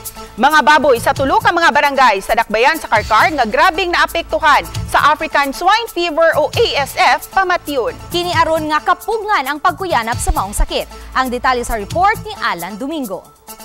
Mga baboy sa tulo ka mga barangay sa dakbayan sa Karkar nga grabing naapektuhan sa African Swine Fever o ASF pamatyon. Kini aron nga kapugngan ang pagkuyanap sa maong sakit. Ang detalye sa report ni Alan Domingo.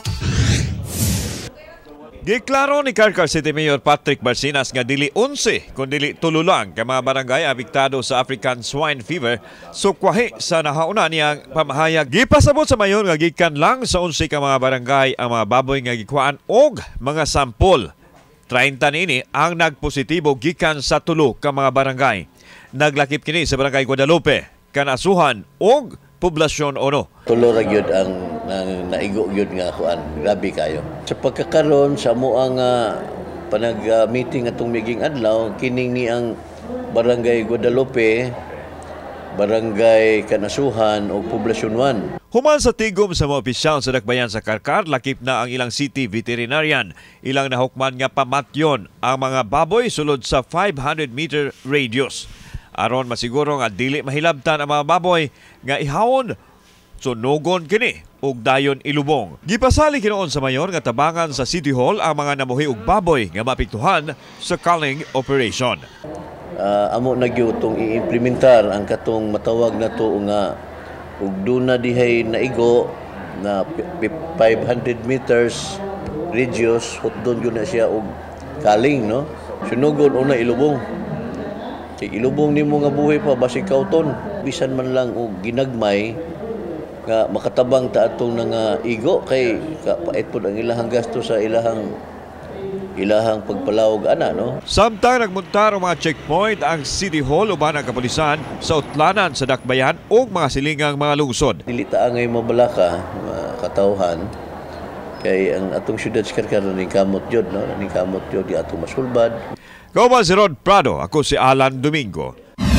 Giklaro ni Karkar City Mayor Patrick Barcinas nga dili 11 kundi dili 3 lang ka mga barangay apektado sa African Swine Fever sukwahi sa nahauna niyang pamahayag. Gipasabot sa mayon nga gikan lang sa 11 ka mga barangay ang mga baboy nga gikuhaan og mga sampol. 30 nini ang nagpositibo gikan sa 3 ka mga barangay. Naglakip kini sa Barangay Guadalupe, Kanasuhan og Poblasyon 1. Tulo ra gyud ang naigo gyud nga kuan, grabe kayo. Sa pagkakaroon sa moang panag-meeting atong miging adlaw, kining ni ang Barangay Guadalupe, Barangay Kanasuhan o Poblasyon 1. Human sa tigom sa mga opisyal sa dakbayan sa Karkar, lakip na ang ilang city veterinarian. Ilang nahukman nga pamatyon ang mga baboy sulod sa 500-meter radius. Aron masiguro nga dili mahilabtan ang mga baboy nga ihawon sunugon kini ug dayon ilubong. Gipasali kinoon sa mayor nga tabangan sa City Hall ang mga nabuhi og baboy nga mapiktuhan sa culling operation. Amo na gyud tong i-implementar ang katong matawag na to nga ug duna dihay naigo na 500 meters radius hutdon gyud na siya og culling, no? Sunugon una ilubong. Ilubong nimo nga buhay pa basig kauton bisan man lang og ginagmay nga makatabang ta atong nga igo kay kapait pud ang ilahang gasto sa ilahang pagpalawog ana, no. Samtang nagmuntar ang mga checkpoint ang City Hall uban ang kapulisan sa utlanan sa dakbayan ug mga silingang mga lungsod. Dili ta angay mabalaka katawhan kay ang atong syudad sa Karkar ni kamot jud, no, ni kamot jud di atong masulbad. Kauban si Rod Prado, ako si Alan Domingo.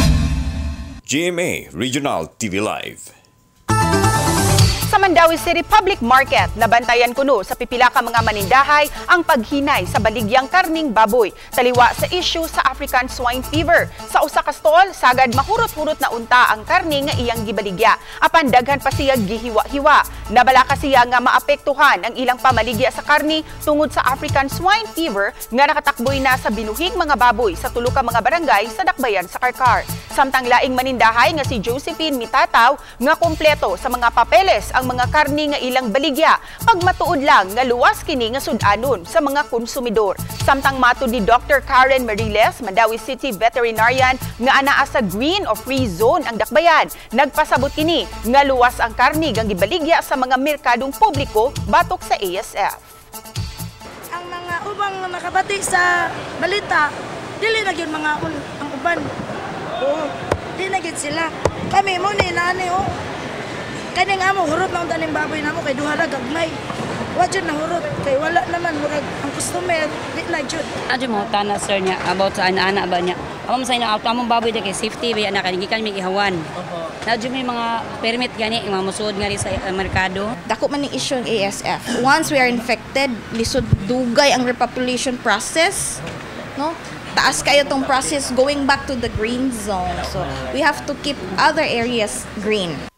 GMA Regional TV Live. Sa Mandawi City Public Market, nabantayan kuno sa pipila ka mga manindahay ang paghinay sa baligyang karning baboy taliwa sa issue sa African Swine Fever. Sa usa ka stall, sagad mahurot-hurot na unta ang karning nga iyang gibaligya. Apan daghan pa siya gihiwa-hiwa. Nabala ka siya nga maapektuhan ang ilang pamaligya sa karni tungod sa African Swine Fever nga nakatakboy na sa binuhing mga baboy sa tulo ka mga barangay sa dakbayan sa Karkar. Samtang laing manindahay nga si Josephine Mitataw nga kumpleto sa mga papeles ang mga karni nga ilang baligya pagmatuod lang nga luwas kini nga sudanon sa mga konsumidor. Samtang matud ni Dr. Karen Mariles, Mandawi City Veterinarian nga anaa sa green o free zone ang dakbayan, nagpasabot kini nga luwas ang karni nga gibaligya sa mga merkadong publiko batok sa ASF. Ang mga ubang nakabati sa balita, dili na gyud mga ang uban. Oo, dili na gyud sila. Kami mo ni nani kani nga mo hurot na tanim baboy namo kay duha ra gagmay. Wa jud na hurot kay wala naman murag ang customer di na jud. Adyo mo tana sir niya about sa ana-ana ba niya. Amo sa ina among baboy de kay safety ba na kanigikan mi ihawan. Nadyo may mga permit gani mga musud nga sa merkado. Dako man ning issue ng ASF. Once we are infected, lisod dugay ang repopulation process, no? Taas kayo tong process going back to the green zone. So we have to keep other areas green.